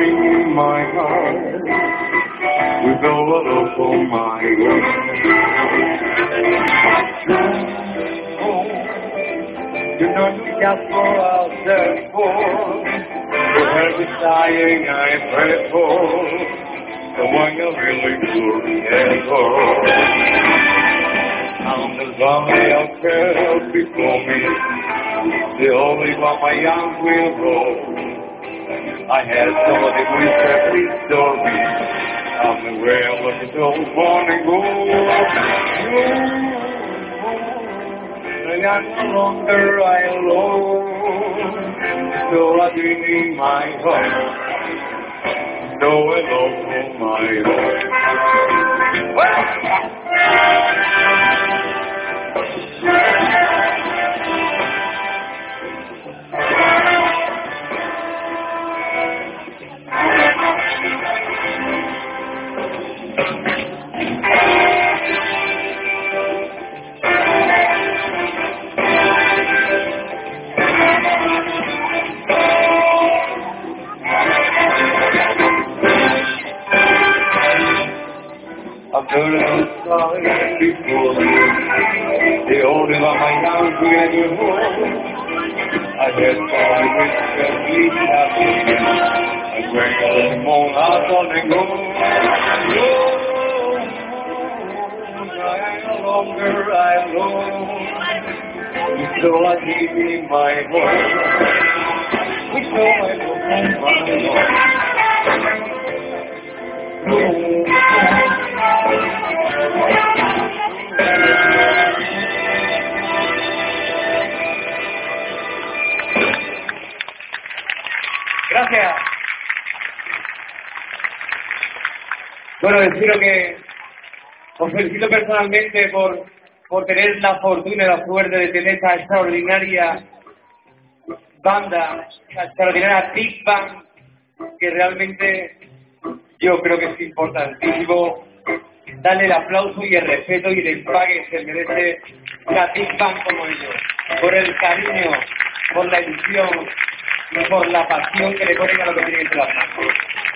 ring my heart with all the love for my own. You know you just go out there for every dying I pray for the one you really could care for. I'm the zombie of care before me, the only one my arms will roll. I had somebody who said, please don't be. I'm the way I look at those morning gold. I am no longer alone, so I dream in my heart, so alone in my heart. I've heard of stories before, the only one my arms will you hold. I heard stories which can lead happy, and when you're in more heart on the go. I am no longer alone, so I give me my home, so I go my home. Gracias. Bueno, deciros que os felicito personalmente por tener la fortuna y la suerte de tener esta extraordinaria banda, esta extraordinaria Big Band, que realmente yo creo que es importantísimo darle el aplauso y el respeto y el empaque que se merece una Big Band como ellos, por el cariño, por la ilusión y por la pasión que le ponen a lo que tienen entre las manos.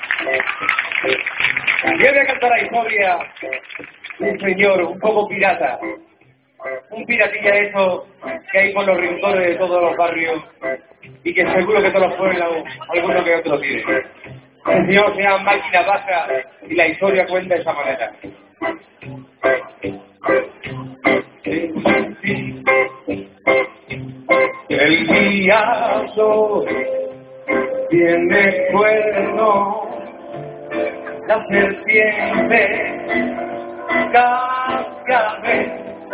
Yo voy a cantar la historia de un señor un poco pirata, un piratilla de esos que hay por los rincones de todos los barrios y que seguro que todos los pueblos alguno que otro tiene. El señor se llama Máquina Baja y la historia cuenta de esa manera. El diablo tiene cuerno, la serpiente cascabel,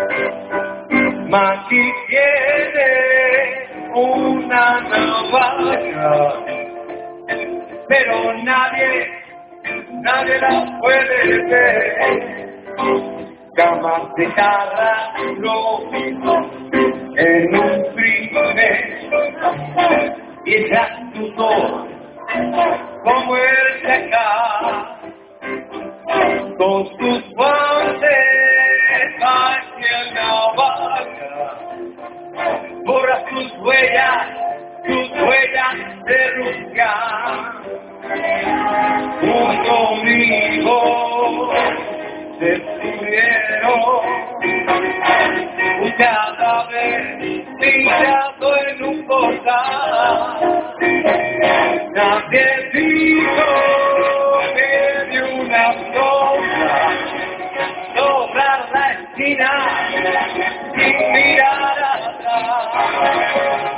Maki tiene una navaja, pero nadie la puede ver. Camas de carro en un crimen y se actuó como el seca con sus guantes hacia el navaja, borra sus huellas de rusca. Un domingo descubrieron un cadáver tirado en un portal. Nadie dijo que de una sombra doblar la esquina sin mirar atrás.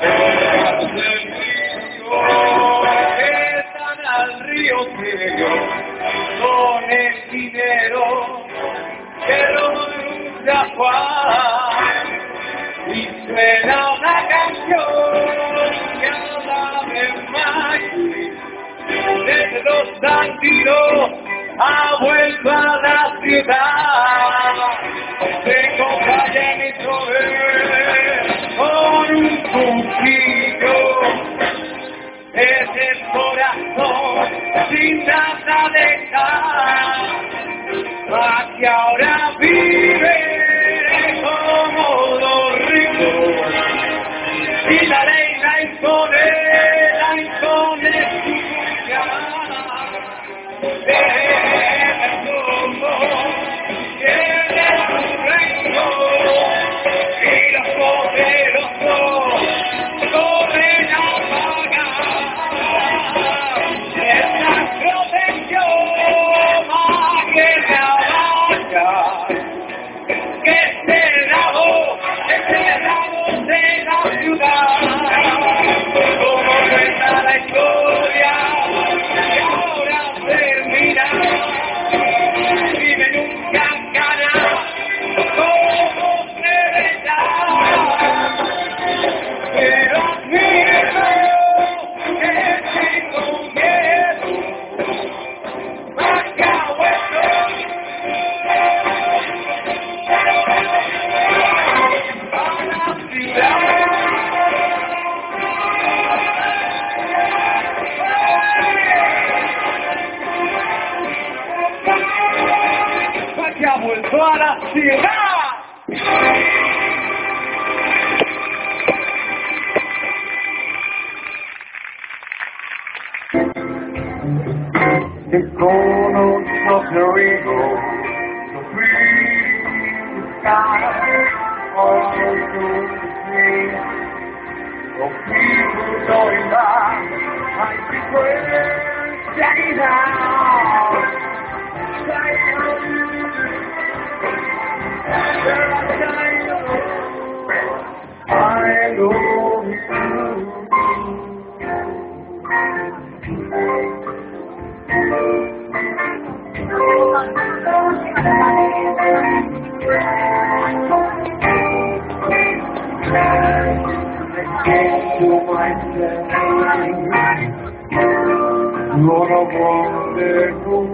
Están al río ciego con el dinero que lo nunca Juan, y suena una canción que habla de Maxi, desde los sentidos ha vuelto a la ciudad. Tengo calle en mi poder con un cuchillo en el corazón sin nada dejar. Aquí ahora vive como los ricos y la ley la impone su justicia. toda la ciudad. The corners of the river, the free sky, all those things of people going by, I prefer shining out, shining out, I love you. To myself, Lord, I wonderful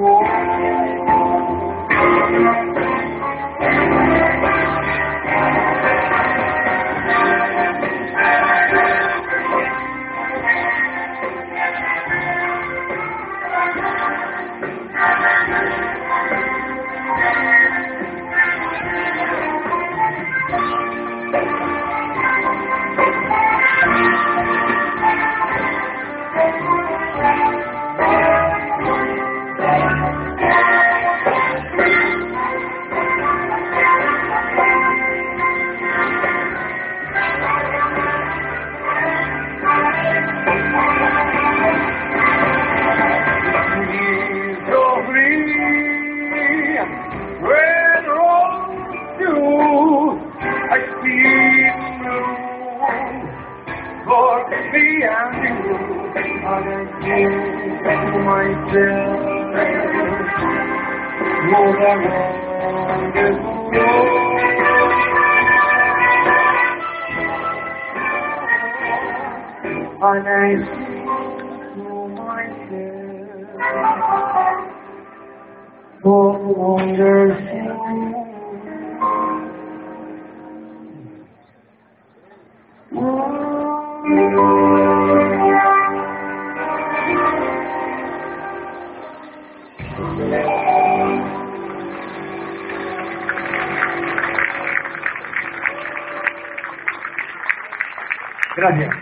and I see to myself, oh wonderful. Gracias.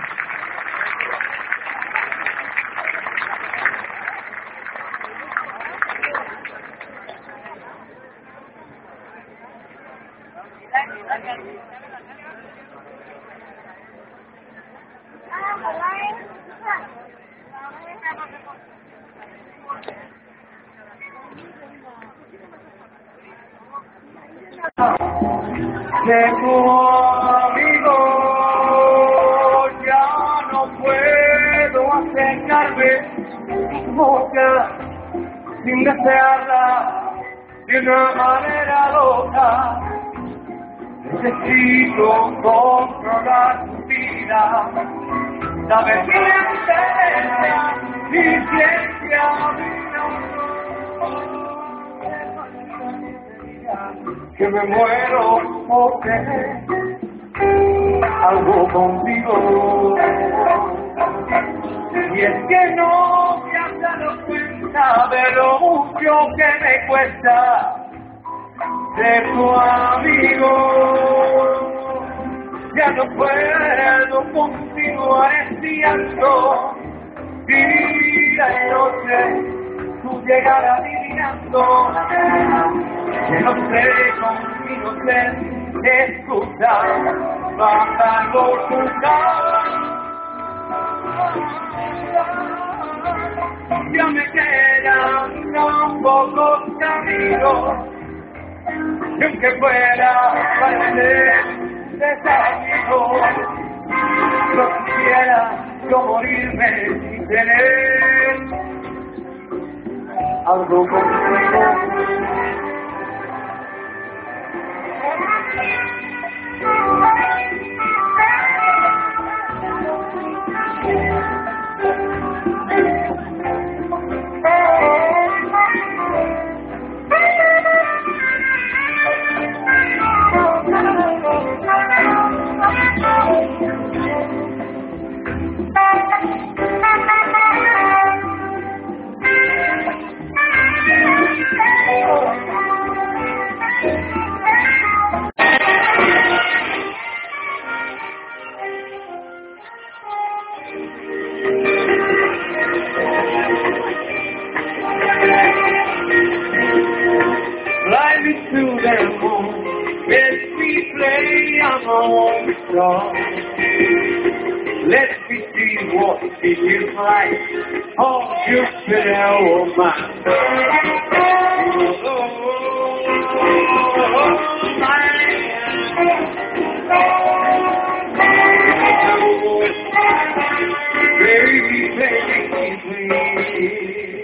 De tu amigo ya no puedo acercarme a tu boca sin desearla de una manera loca. Necesito controlar tu vida, saber quién te y quién te que me muero porque algo contigo. Y es que no me has dado cuenta de lo mucho que me cuesta ser tu amigo. Ya no puedo continuar estirando día y noche tu llegada adivinando. Que no sé conmigo ser excusa bajar por tu cara. Ya me quedan tan pocos caminos y aunque fuera parecer desamigo, no quisiera yo morirme sin tener algo contigo. star. Let me see what it is like on Jupiter, oh my. Baby, baby, please.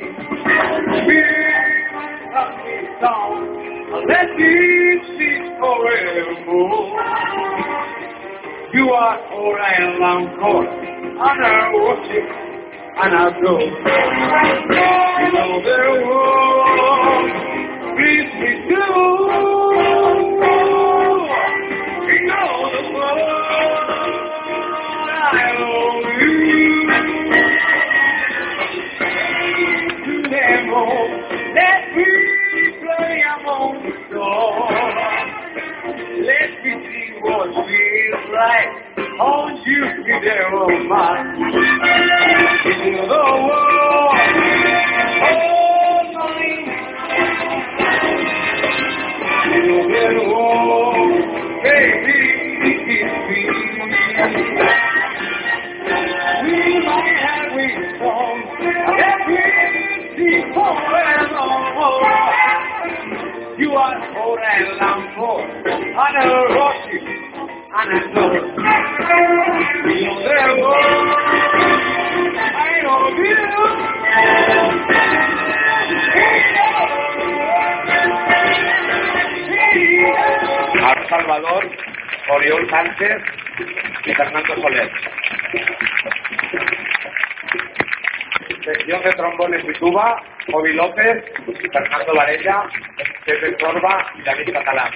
Let me see forevermore. You are all I long for, and I worship and I adore. You know the world, please me too. You know the world, I love you. Let me play among the stars. Let me see what feels like on Jupiter, oh my. In the world, oh mine. In the world, baby, it's me. We might have a song. Let me see forevermore. You are all I long for, and I worship and adore. You know the world, I love you. Al Salvador, Oriol Sánchez y Fernando Soler. Sección de trombones y tuba, Jovi López, Fernando Varela, Pepe Sorba y David Catalán.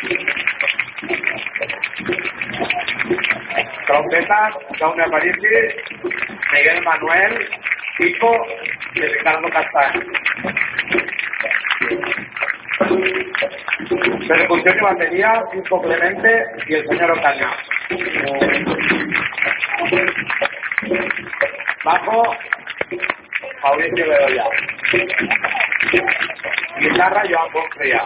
Trompetas, Jaume Aparici, Miguel Manuel, Pico y Ricardo Castaño. Percusión y batería, Cisco Clemente y el señor Ocaña. Bajo, Mauricio Bedoya. Guitarra, Joan Bonfría.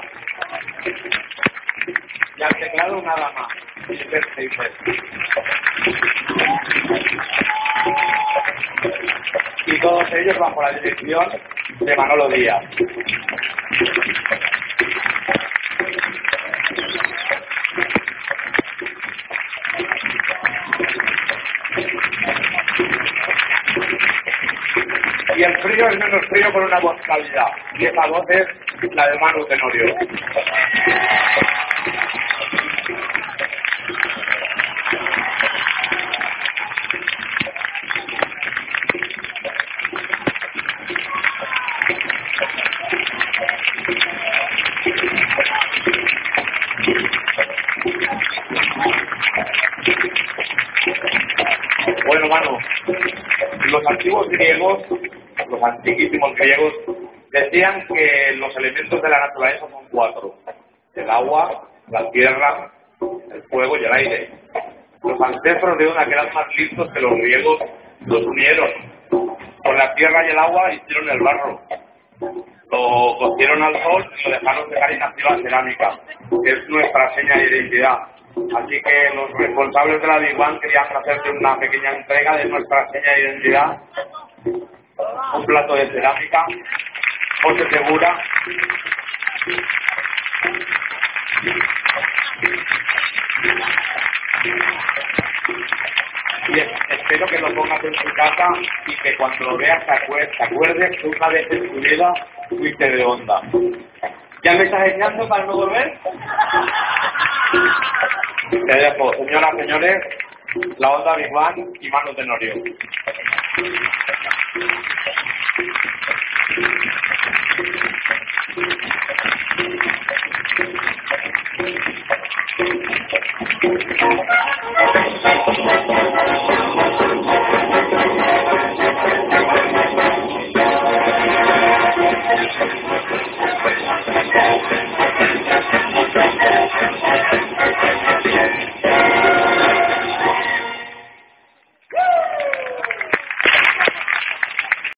Y al teclado, una dama, Gisbert Seifer. Y todos ellos bajo la dirección de Manolo Díaz. Y el frío es menos frío por una voz cálida, y esa voz es la de Manu Tenorio. Bueno, Manu, los antiguos griegos, los antiquísimos griegos, decían que los elementos de la naturaleza son 4. El agua, la tierra, el fuego y el aire. Los ancestros de una que eran más listos que los griegos los unieron. Con la tierra y el agua hicieron el barro. Lo cocieron al sol y lo dejaron secar y nació la cerámica, que es nuestra seña de identidad. Así que los responsables de la Big Bang querían hacerte una pequeña entrega de nuestra seña de identidad. Un plato de cerámica, José Segura. Y espero que lo pongas en tu casa y que cuando lo veas te acuerdes que una vez en tu vida fuiste de onda. ¿Ya me estás echando para no volver? Te dejo, señoras, señores, la onda Big Bang y Manu Tenorio.